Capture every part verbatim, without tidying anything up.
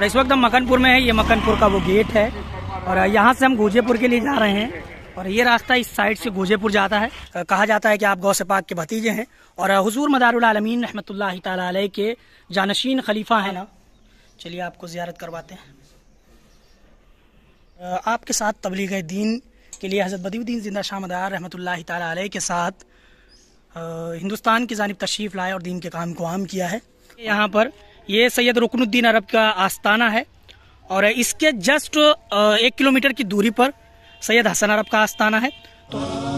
और इस वक्त हम मकनपुर में है। ये मकनपुर का वो गेट है और यहाँ से हम गोजेपुर के लिए जा रहे हैं और ये रास्ता इस साइड से गोजेपुर जाता है। कहा जाता है कि आप गौसे पाक के भतीजे हैं और हुजूर मदारुल आलमीन रहमतुल्लाहि तआला अलैह के जानशीन खलीफा हैं ना। चलिए आपको ज़ियारत करवाते हैं। आपके साथ तबलीग दीन के लिए हज़रत बदीउद्दीन ज़िंदा शाह मदार रहमतुल्लाहि तआला अलैह के साथ हिंदुस्तान की जानिब तशरीफ़ लाए और दीन के काम को आम किया है। यहाँ पर ये सैयद रुकनुद्दीन अरब का आस्ताना है और इसके जस्ट एक किलोमीटर की दूरी पर सैयद हसन अरब का आस्ताना है। तो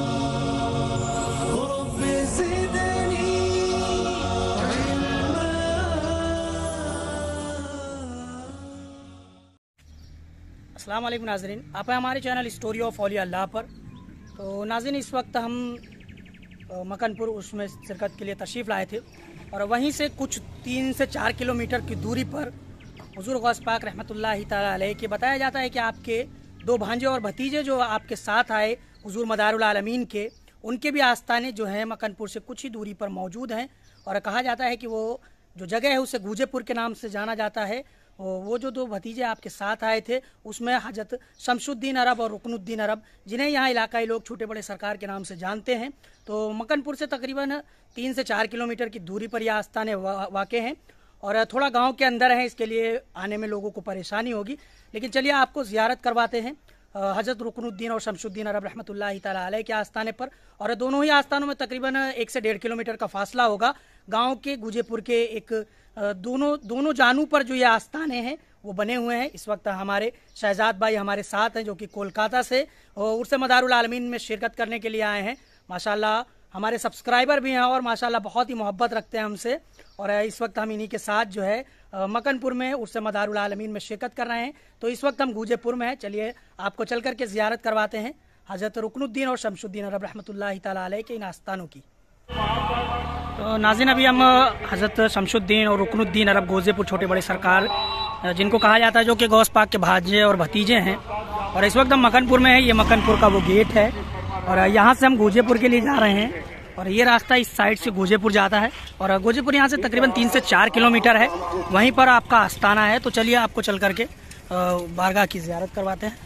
अस्सलाम वालेकुम नाज़रीन, आप हैं हमारे चैनल स्टोरी ऑफ औलिया अल्लाह पर। तो नाज़रीन, इस वक्त हम मकनपुर उसमें शिरकत के लिए तशरीफ़ लाए थे और वहीं से कुछ तीन से चार किलोमीटर की दूरी पर हुजूर गौस पाक रहमतुल्लाहि तआला अलैह के बताया जाता है कि आपके दो भांजे और भतीजे जो आपके साथ आए हुजूर मदारुल आलमीन के, उनके भी आस्थाने जो हैं मकनपुर से कुछ ही दूरी पर मौजूद हैं। और कहा जाता है कि वो जो जगह है उसे गूजेपुर के नाम से जाना जाता है। वो जो दो भतीजे आपके साथ आए थे उसमें हजरत शमशुद्दीन अरब और रुकनुद्दीन अरब, जिन्हें यहाँ इलाकाई लोग छोटे बड़े सरकार के नाम से जानते हैं। तो मकनपुर से तकरीबन तीन से चार किलोमीटर की दूरी पर यह आस्थाने वा, वाक़े हैं और थोड़ा गांव के अंदर है, इसके लिए आने में लोगों को परेशानी होगी। लेकिन चलिए आपको ज़ियारत करवाते हैं हज़रत रुकनुद्दीन और शमशुद्दीन अरब रहमतुल्लाहि तआला अलैह के आस्थाने पर। और दोनों ही आस्थानों में तकरीबन एक से डेढ़ किलोमीटर का फासला होगा। गांव के गूजेपुर के एक दोनों दोनों जानू पर जो ये आस्थाने हैं वो बने हुए हैं। इस वक्त हमारे शहजाद भाई हमारे साथ हैं जो कि कोलकाता से उर्स मदारुल आलमीन में शिरकत करने के लिए आए हैं। माशाल्लाह हमारे सब्सक्राइबर भी हैं और माशाल्लाह बहुत ही मोहब्बत रखते हैं हमसे। और इस वक्त हम इन्हीं के साथ जो है मकनपुर में उर्स मदारुल आलमीन में शिरकत कर रहे हैं। तो इस वक्त हम गूजेपुर में हैं। चलिए आपको चल करके ज़ियारत करवाते हैं हज़रत रुकनुद्दीन और शमशुद्दीन अरब रहमतुल्लाहि तआला अलैह के इन आस्थानों की। तो नाज़रीन, अभी हम हज़रत शमशुद्दीन और रुकनुद्दीन अरब गोजेपुर छोटे बड़े सरकार, जिनको कहा जाता है, जो कि गौस पाक के भांजे और भतीजे हैं। और इस वक्त हम मकनपुर में है। ये मकनपुर का वो गेट है और यहाँ से हम गोजेपुर के लिए जा रहे हैं और ये रास्ता इस साइड से गोजेपुर जाता है और गोजेपुर यहाँ से तकरीबन तीन से चार किलोमीटर है। वहीं पर आपका आस्थाना है। तो चलिए आपको चल करके बारगाह की ज़ियारत करवाते हैं।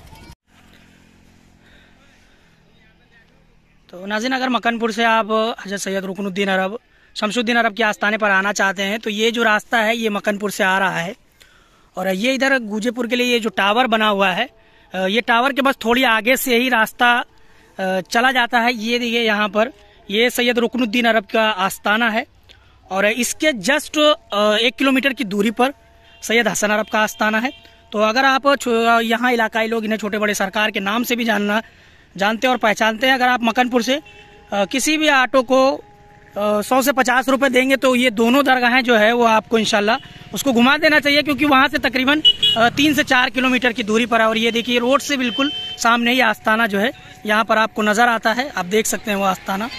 तो नाज़रीन, अगर मकनपुर से आप हज़रत सैयद रुकनुद्दीन अरब शमशुद्दीन अरब के आस्थाने पर आना चाहते हैं तो ये जो रास्ता है ये मकनपुर से आ रहा है और ये इधर गूजेपुर के लिए ये जो टावर बना हुआ है, ये टावर के बस थोड़ी आगे से ही रास्ता चला जाता है। ये देखिए यहाँ पर ये सैयद रुकनुद्दीन अरब का आस्थाना है और इसके जस्ट एक किलोमीटर की दूरी पर सैयद हसन अरब का आस्थाना है। तो अगर आप यहाँ इलाकाई लोग इन्हें छोटे बड़े सरकार के नाम से भी जानना जानते और पहचानते हैं, अगर आप मकनपुर से किसी भी ऑटो को सौ से पचास रुपए देंगे तो ये दोनों दरगाहें जो है वो आपको इंशाल्लाह उसको घुमा देना चाहिए, क्योंकि वहाँ से तकरीबन तीन से चार किलोमीटर की दूरी पर है। और ये देखिए रोड से बिल्कुल सामने ही आस्थाना जो है यहाँ पर आपको नज़र आता है। आप देख सकते हैं वो आस्थाना।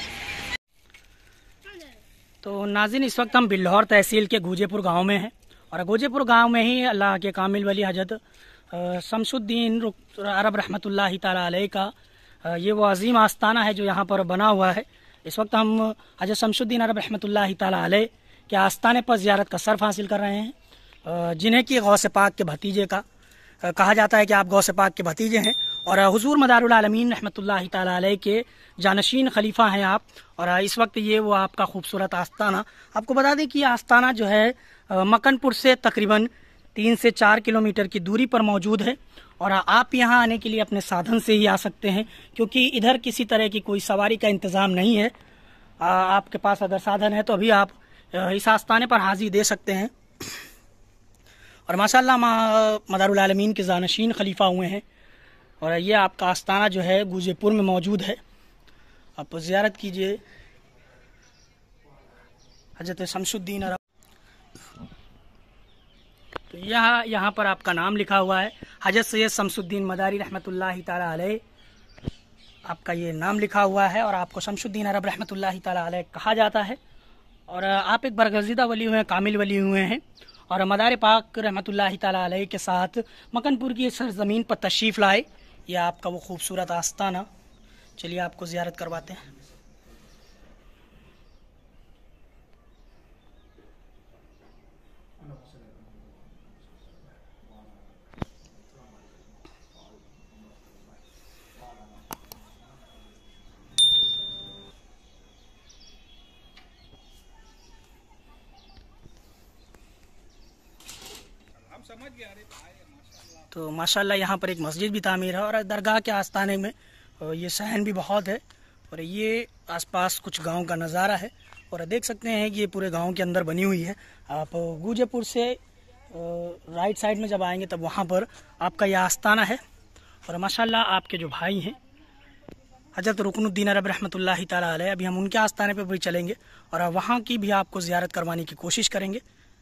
तो नाज़रीन, इस वक्त हम बिल्हौर तहसील के गूजेपुर गाँव में हैं और गूजेपुर गाँव में ही अल्लाह के कामिल वली हजरत शमशुद्दीन अरब रहमतुल्लाहि तआला अलैह का ये वो अजीम आस्थाना है जो यहाँ पर बना हुआ है। इस वक्त हम हज़रत शमशुद्दीन अरब रहमतुल्लाहि तआला अलैह के आस्थाने पर ज़ियारत का सर्फ हासिल कर रहे हैं, जिन्हें कि गौसे पाक के भतीजे का कहा जाता है कि आप गौसे पाक के भतीजे हैं और हुजूर मदारुल आलमीन रहमतुल्लाहि तआला अलैह के जानशीन खलीफा हैं आप। और इस वक्त ये वो आपका खूबसूरत आस्थाना, आपको बता दें कि आस्थाना जो है मकनपुर से तकरीबन तीन से चार किलोमीटर की दूरी पर मौजूद है और आप यहाँ आने के लिए अपने साधन से ही आ सकते हैं, क्योंकि इधर किसी तरह की कोई सवारी का इंतज़ाम नहीं है। आ, आपके पास अगर साधन है तो अभी आप इस आस्थाने पर हाजिर दे सकते हैं। और माशाल्लाह मदारुल आलमीन के जानशीन खलीफा हुए हैं और ये आपका आस्थाना जो है गूजेपुर में मौजूद है। आप ज़ियारत कीजिए हज़रत शमशुद्दीन अरब। तो यहाँ यहाँ पर आपका नाम लिखा हुआ है, हज़रत सैयद शमशुद्दीन मदारी रहमतुल्लाहि तआला अलैह, आपका ये नाम लिखा हुआ है और आपको शमशुद्दीन अरब रहमतुल्लाहि तआला अलैह कहा जाता है। और आप एक बरगज़ीदा वली हुए हैं, कामिल वली हुए हैं और मदार पाक रहमतुल्लाहि तआला अलैह के साथ मकनपुर की सरजमीन पर तशरीफ़ लाए। यह आपका वो खूबसूरत आस्थाना। चलिए आपको ज़ियारत करवाते हैं। तो माशाल्लाह यहाँ पर एक मस्जिद भी तामीर है और दरगाह के आस्थाने में ये सहन भी बहुत है। और ये आसपास कुछ गांव का नज़ारा है और देख सकते हैं कि ये पूरे गांव के अंदर बनी हुई है। आप गूजेपुर से राइट साइड में जब आएंगे तब वहाँ पर आपका यह आस्थाना है। और माशाल्लाह आपके जो भाई हैं हज़रत रुकनुद्दीन अरब रहमतुल्लाहि ताला अलैह, अभी हम उनके आस्थाने पर भी चलेंगे और वहाँ की भी आपको ज़ियारत करवाने की कोशिश करेंगे।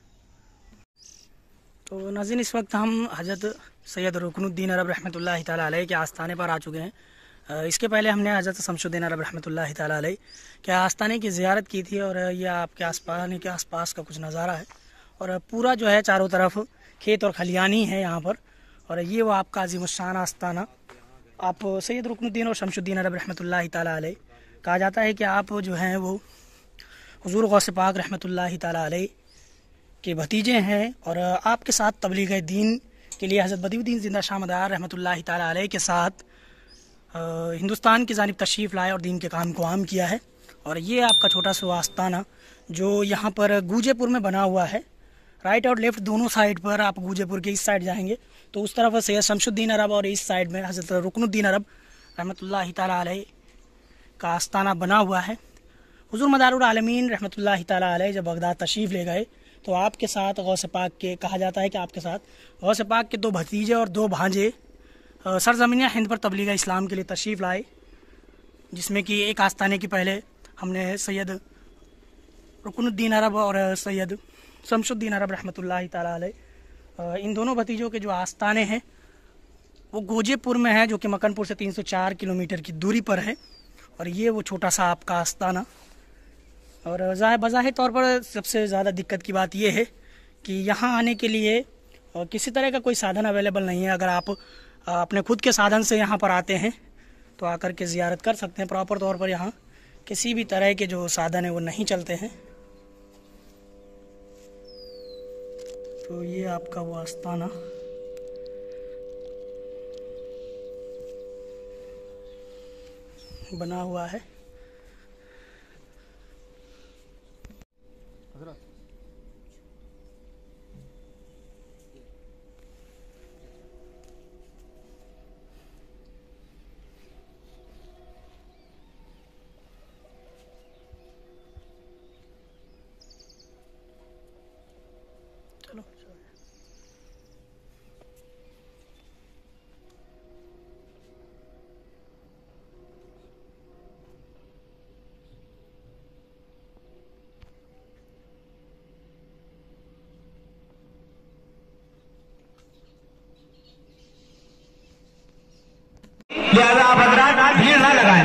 तो नाज़रीन, इस वक्त हम हज़रत सैयद रुकनुद्दीन अरब रहमतुल्लाहि ताला अलैह के आस्थाने पर आ चुके हैं। इसके पहले हमने हज़रत शमसुद्दीन अरब रहमतुल्लाहि ताला अलैह के आस्थाने की ज़ियारत की थी और यह आपके आसपास के आसपास का कुछ नज़ारा है। और पूरा जो है चारों तरफ खेत और खलियानी है यहाँ पर। और ये वो आपका अज़ीमुश्शान आस्थाना, आप सैयद रुकनुद्दीन और शमसुद्दीन अरब रहमतुल्लाहि ताला अलैह कहा जाता है कि आप जो हैं वो हुज़ूर गौस पाक रहमतुल्लाहि ताला अलैह के भतीजे हैं। और आपके साथ तबलीग दीन के लिए हज़रत बदियुद्दीन ज़िंदा शाह मदार रहमतुल्लाहि ताला अलैह के साथ हिंदुस्तान की जानिब तशरीफ़ लाए और दीन के काम को आम किया है। और ये आपका छोटा सा आस्थाना जो यहाँ पर गूजेपुर में बना हुआ है, राइट और लेफ़्ट दोनों साइड पर, आप गूजेपुर के इस साइड जाएंगे तो उस तरफ सैयद शमसुद्दीन अरब और इस साइड में हज़रत रुकनुद्दीन अरब रहमतुल्लाहि ताला अलैह का आस्थाना बना हुआ है। हुज़ूर मदारुल आलमीन रहमतुल्लाहि ताला अलैह जब बगदाद तशरीफ़ ले गए तो आपके साथ गौस पाक के, कहा जाता है कि आपके साथ गौस पाक के दो भतीजे और दो भांजे सरज़मीन हिंद पर तबलीग इस्लाम के लिए तशरीफ़ लाए, जिसमें कि एक आस्थाने की पहले हमने सैयद रुकनुद्दीन अरब और सैयद शमसुद्दीन अरब रहमतुल्लाहि ताला अलैह, इन दोनों भतीजों के जो आस्थाने हैं वो गूजेपुर में है, जो कि मकनपुर से तीन सौ चार किलोमीटर की दूरी पर है। और ये वो छोटा सा आपका आस्थाना। और बज़ाहिर तौर पर सबसे ज़्यादा दिक्कत की बात यह है कि यहाँ आने के लिए किसी तरह का कोई साधन अवेलेबल नहीं है। अगर आप अपने खुद के साधन से यहाँ पर आते हैं तो आकर के ज़ियारत कर सकते हैं। प्रॉपर तौर पर यहाँ किसी भी तरह के जो साधन है वो नहीं चलते हैं। तो ये आपका वो आस्थाना बना हुआ है। चलो लिहाजा आप हजरात भीड़ ना लगाएं।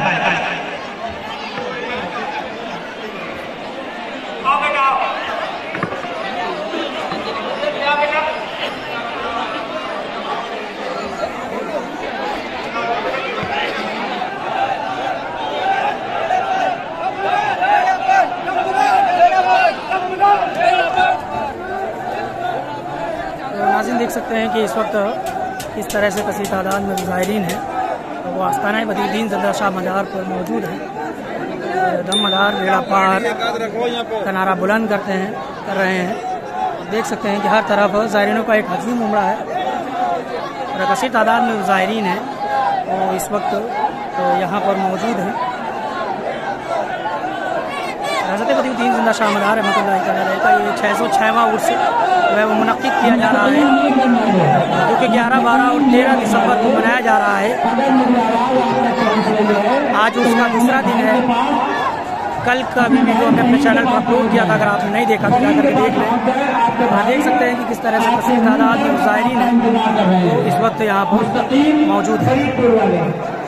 नाज़रीन देख सकते हैं कि इस वक्त इस तरह से कसी तादाद में ज़ायरीन हैं। तो वो आस्थाना बदियुद्दीन ज़िंदा शाह मदार पर मौजूद है। दम मदार बेड़ा पार का नारा बुलंद करते हैं कर रहे हैं। देख सकते हैं कि हर तरफ ज़ायरीनों का एक हजूम उमड़ा है और कसी तादाद में ज़ायरीन हैं वो इस वक्त तो यहाँ पर मौजूद हैं। हज़रत बदियुद्दीन ज़िंदा शाह मदार रहमतुल्लाहि ताला अलैह का ये छः सौ छःवां उर्स जो है वो मुनक़्क़िद किया जा रहा है, जो कि ग्यारह बारह और तेरह दिसंबर को मनाया जा रहा है। आज उसका दूसरा दिन है। कल का भी वीडियो हमने अपने चैनल पर अपलोड किया था, अगर आपने नहीं देखा तो जाकर के देख लें। आप देख सकते हैं कि किस तरह से कसीर तादाद में ज़ायरीन हैं वो इस वक्त यहाँ पर मौजूद है।